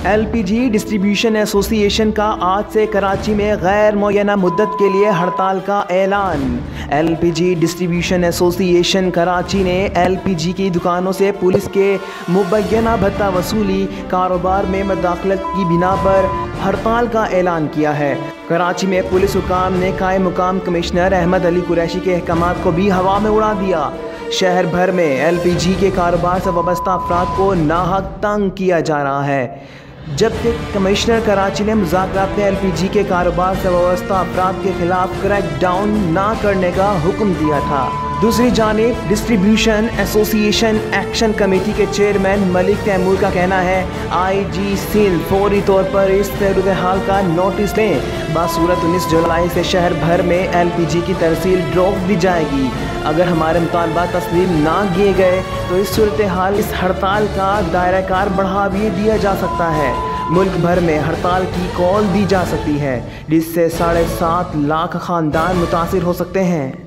LPG distribution association का आज से कराची में गैर मुअय्यना मुद्दत के लिए हड़ताल का ऐलान। LPG डिस्ट्रीब्यूशन एसोसिएशन कराची ने LPG की दुकानों से पुलिस के मुबैना भत्ता वसूली कारोबार में मदाखलत की बिना पर हड़ताल का ऐलान किया है। कराची में पुलिस हुकाम ने कायम मुकाम कमिश्नर अहमद अली कुरैशी के अहकामात को भी हवा में उड़ा दिया। शहर भर में LPG के कारोबार से वाबस्ता अफराद को नाहक तंग किया जा रहा है। जबकि कमिश्नर कराची ने मुज़ाकरात में LPG के कारोबार से वाबस्ता अफराद के खिलाफ क्रैक डाउन ना करने का हुक्म दिया था। दूसरी जानिब डिस्ट्रीब्यूशन एसोसिएशन एक्शन कमेटी के चेयरमैन मलिक तैमूर का कहना है IG सिंध फौरी तौर पर इस सूरत हाल का नोटिस लें। बासूरत 19 जुलाई से शहर भर में LPG की तरसील रोक दी जाएगी। अगर हमारे मुतालबा तस्लीम ना किए गए तो इस सूरत हाल इस हड़ताल का दायरा कार बढ़ा भी दिया जा सकता है। मुल्क भर में हड़ताल की कॉल दी जा सकती है जिससे 7.5 लाख खानदान मुतासिर हो सकते हैं।